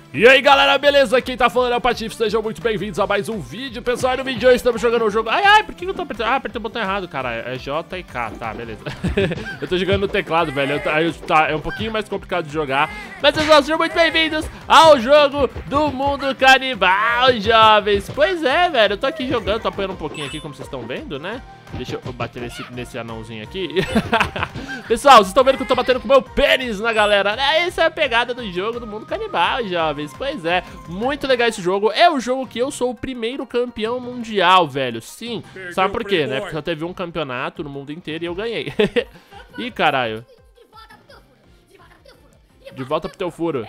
E aí galera, beleza? Quem tá falando é o Patife, sejam muito bem-vindos a mais um vídeo. Pessoal, no vídeo de hoje estamos jogando um jogo... Ai, por que eu tô apertando? Ah, apertei o botão errado, cara. É J e K, tá, beleza. Eu tô jogando no teclado, velho. É um pouquinho mais complicado de jogar. Mas pessoal, sejam muito bem-vindos ao jogo do mundo canibal, jovens. Pois é, velho, eu tô aqui jogando, tô apanhando um pouquinho aqui, como vocês estão vendo, né? Deixa eu bater nesse anãozinho aqui. Pessoal, vocês estão vendo que eu tô batendo com o meu pênis na galera, né? Essa é a pegada do jogo do mundo canibal, jovens. Pois é, muito legal esse jogo. É o jogo que eu sou o primeiro campeão mundial, velho. Sim, sabe por quê, né? Porque só teve um campeonato no mundo inteiro e eu ganhei. Ih, caralho. De volta pro teu furo.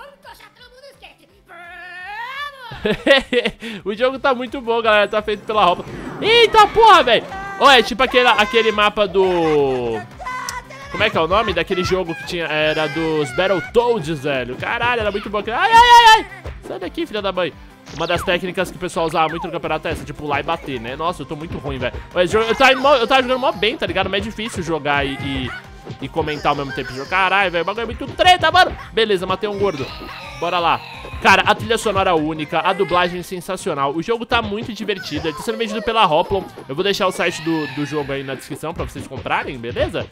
O jogo tá muito bom, galera. Tá feito pela roupa. Eita porra, velho. Olha, é tipo aquele mapa do... Como é que é o nome? Daquele jogo que tinha... Era dos Battletoads, velho. Caralho, era muito bom. Ai, ai, ai, ai. Sai daqui, filha da mãe. Uma das técnicas que o pessoal usava muito no campeonato é essa, de pular e bater, né? Nossa, eu tô muito ruim, velho. Eu tava jogando mó bem, tá ligado? Mas é difícil jogar e comentar ao mesmo tempo. Caralho, velho, o bagulho é muito treta, mano. Beleza, matei um gordo. Bora lá. Cara, a trilha sonora única, a dublagem sensacional. O jogo tá muito divertido, ele tá sendo vendido pela Hoplon. Eu vou deixar o site do jogo aí na descrição pra vocês comprarem, beleza?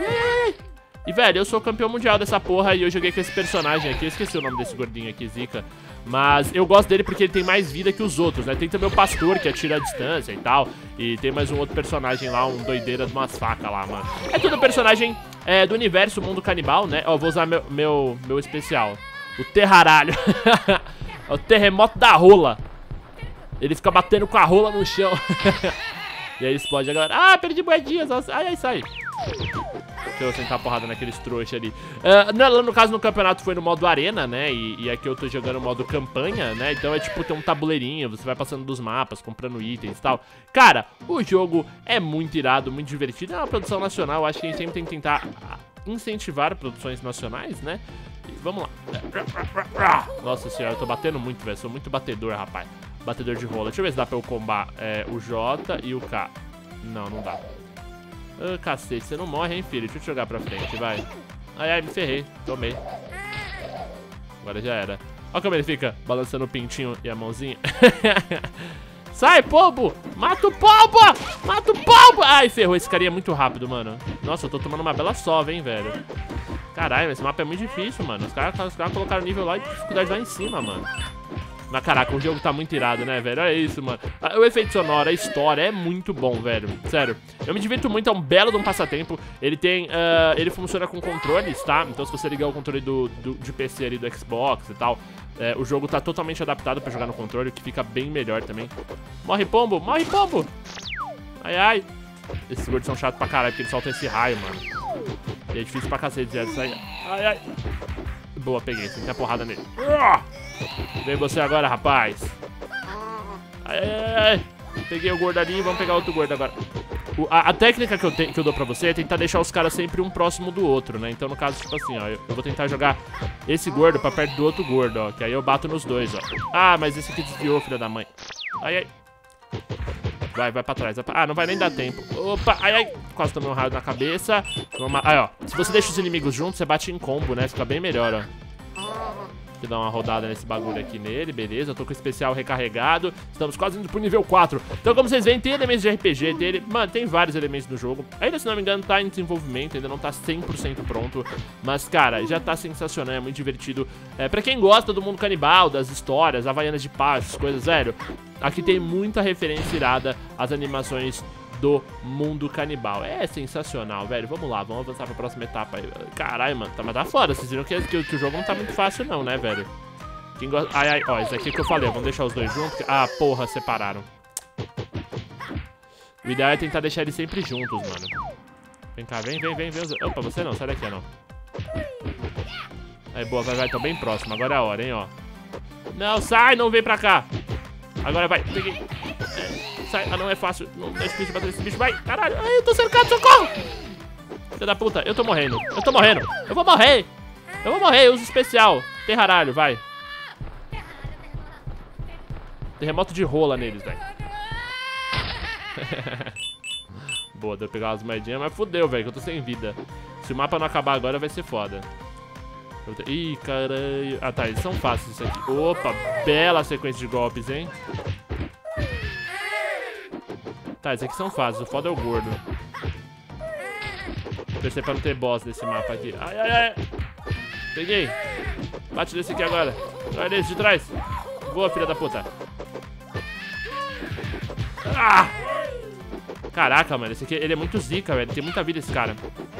E, velho, eu sou campeão mundial dessa porra e eu joguei com esse personagem aqui. Eu esqueci o nome desse gordinho aqui, Zika. Mas eu gosto dele porque ele tem mais vida que os outros, né? Tem também o pastor que atira a distância e tal. E tem mais um outro personagem lá, um doideira de umas facas lá, mano. É tudo personagem do universo mundo canibal, né? Ó, vou usar meu especial. O terraralho. É o terremoto da rola. Ele fica batendo com a rola no chão. E aí explode a galera. Ah, perdi moedinhas. Ai, ai, sai. Deixa eu sentar a porrada naqueles trouxas ali. No caso, no campeonato foi no modo arena, né? E aqui eu tô jogando no modo campanha, né? Então é tipo, tem um tabuleirinho, você vai passando dos mapas, comprando itens e tal. Cara, o jogo é muito irado, muito divertido. É uma produção nacional, acho que a gente sempre tem que tentar incentivar produções nacionais, né? E vamos lá. Nossa senhora, eu tô batendo muito, velho. Sou muito batedor, rapaz. Batedor de rola. Deixa eu ver se dá pra eu combar o J e o K. Não, não dá. Ah, cacete, você não morre, hein, filho? Deixa eu te jogar pra frente, vai. Ai, ai, me ferrei. Tomei. Agora já era. Olha como ele fica balançando o pintinho e a mãozinha. Sai, pombo! Mata o pombo! Mata o pombo! Ai, ferrou. Esse carinha é muito rápido, mano. Nossa, eu tô tomando uma bela sova, hein, velho. Caralho, esse mapa é muito difícil, mano. Os caras colocaram o nível lá e dificuldade lá em cima, mano. Mas caraca, o jogo tá muito irado, né, velho? Olha isso, mano. O efeito sonoro, a história é muito bom, velho. Sério. Eu me divirto muito, é um belo de um passatempo. Ele tem... ele funciona com controles, tá? Então se você ligar o controle de PC ali do Xbox e tal, o jogo tá totalmente adaptado pra jogar no controle, o que fica bem melhor também. Morre, pombo! Morre, pombo! Ai, ai. Esses gordos são chatos pra caralho, porque eles soltam esse raio, mano. E é difícil pra cacete de sair. Ai, ai. Boa, peguei. Sentei a porrada nele. Vem você agora, rapaz. Ai, ai, ai. Peguei o gordo ali, vamos pegar outro gordo agora. A técnica que eu dou pra você é tentar deixar os caras sempre um próximo do outro, né? Então, no caso, tipo assim, ó, eu vou tentar jogar esse gordo pra perto do outro gordo, ó. Que aí eu bato nos dois, ó. Ah, mas esse aqui desviou, filha da mãe. Ai, ai. Vai pra trás. Ah, não vai nem dar tempo. Opa, ai, ai. Quase tomei um raio na cabeça. Aí, ó. Se você deixa os inimigos juntos, você bate em combo, né? Fica bem melhor, ó. Deixa eu dar uma rodada nesse bagulho aqui nele, beleza. Eu tô com o especial recarregado. Estamos quase indo pro nível 4. Então, como vocês veem, tem elementos de RPG dele. Mano, tem vários elementos no jogo. Ainda, se não me engano, tá em desenvolvimento. Ainda não tá 100% pronto. Mas, cara, já tá sensacional. É muito divertido. Pra quem gosta do mundo canibal, das histórias, Havaianas de paz, essas coisas, sério. Aqui tem muita referência irada às animações do mundo canibal. É sensacional, velho. Vamos lá, vamos avançar pra próxima etapa aí. Caralho, mano, mas tá foda. Vocês viram que o jogo não tá muito fácil não, né, velho? Quem gosta... Ai, ai, ó, isso aqui que eu falei. Vamos deixar os dois juntos. Ah, porra, separaram. O ideal é tentar deixar eles sempre juntos, mano. Vem cá, vem. Opa, você não, sai daqui, não. Aí, boa, vai, tô bem próximo. Agora é a hora, hein, ó. Não, sai, não vem pra cá. Agora vai, peguei. Sai, não é fácil, não é difícil bater nesse bicho, vai, caralho, ai, eu tô cercado, socorro! Filha da puta, eu tô morrendo, eu vou morrer, eu uso especial, terraralho, vai. Terremoto de rola neles, velho. Boa, deu pra pegar umas moedinhas, mas fudeu, velho, que eu tô sem vida. Se o mapa não acabar agora, vai ser foda. Ih, caralho. Ah, tá, eles são fáceis isso aqui. Opa, bela sequência de golpes, hein? Tá, esses aqui são fáceis, o foda é o gordo. Torcer pra não ter boss nesse mapa aqui. Ai, ai, ai. Peguei. Bate nesse aqui agora. Olha esse de trás. Boa, filha da puta. Ah! Caraca, mano, esse aqui, ele é muito zica, velho. Tem muita vida esse cara.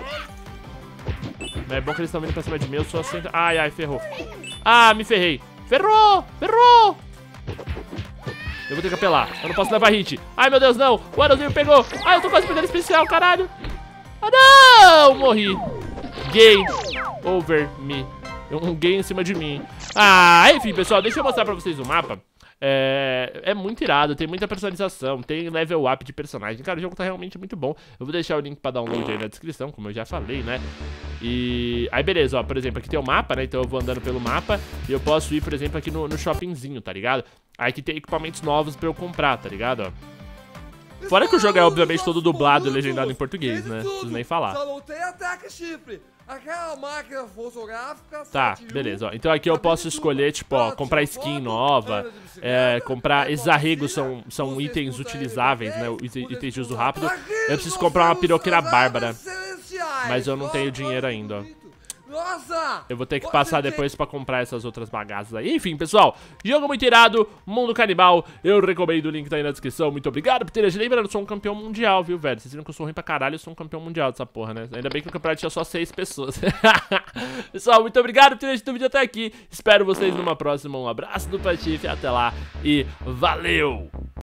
É bom que eles estão vindo pra cima de mim, eu só sento... Ai, ai, ferrou. Ah, me ferrei. Ferrou, ferrou. Eu vou ter que apelar, eu não posso levar hit. Ai, meu Deus, não. O anãozinho pegou. Ai, eu tô quase perdendo especial, caralho. Ah, não, morri. Game over me. Um game em cima de mim. Ah, enfim, pessoal, deixa eu mostrar pra vocês o mapa. É muito irado, tem muita personalização, tem level up de personagem. Cara, o jogo tá realmente muito bom. Eu vou deixar o link pra download aí na descrição, como eu já falei, né? E aí, beleza, ó, por exemplo, aqui tem o mapa, né? Então eu vou andando pelo mapa e eu posso ir, por exemplo, aqui no shoppingzinho, tá ligado? Aí aqui tem equipamentos novos pra eu comprar, tá ligado? Ó. Fora que o jogo é, obviamente, todo dublado e legendado em português, né? Não preciso nem falar. Só não tem ataque chifre. Aquela máquina fotográfica. Tá, beleza, ó. Então aqui eu posso escolher, tipo, ó, comprar skin nova, comprar exarregos, são itens utilizáveis, né? Itens de uso rápido. Eu preciso comprar uma piroqueira bárbara, mas eu não tenho dinheiro ainda, ó. Nossa! Eu vou ter que passar depois pra comprar essas outras bagaças aí. Enfim, pessoal, jogo muito irado, Mundo Canibal. Eu recomendo, o link tá aí na descrição. Muito obrigado por ter assistido. Lembrando, eu sou um campeão mundial, viu, velho? Vocês viram que eu sou ruim pra caralho, eu sou um campeão mundial dessa porra, né? Ainda bem que o campeonato tinha só 6 pessoas. Pessoal, muito obrigado por ter assistido o vídeo até aqui. Espero vocês numa próxima. Um abraço do Patife, até lá e valeu!